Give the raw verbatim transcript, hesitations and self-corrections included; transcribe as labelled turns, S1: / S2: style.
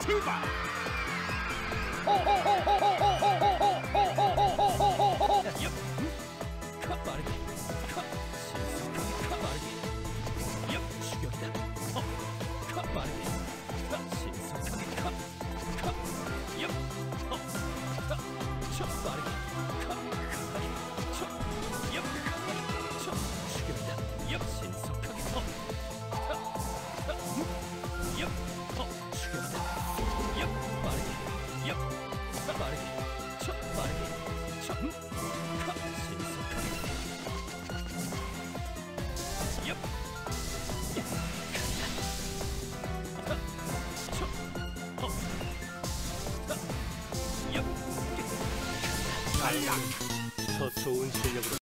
S1: 출발! 얍! 컷 빠르게 컷! 신속하게 컷 빠르게 얍! 추격이다. 어! 컷 빠르게 컷! 신속하게 컷! 컷! 얍! 어! 컷! 쳐 빠르게 컷! 컷하게 쳐! 얍! 컷하게 쳐! 추격이다. 얍! 신속하게 어! 컷! 컷! 얍! 어! 추격이다. 얍! 빠르게 얍! 컷 빠르게 쳐! 빠르게 쳐! 컷! 신속하게 얍! 더 좋은 실력으로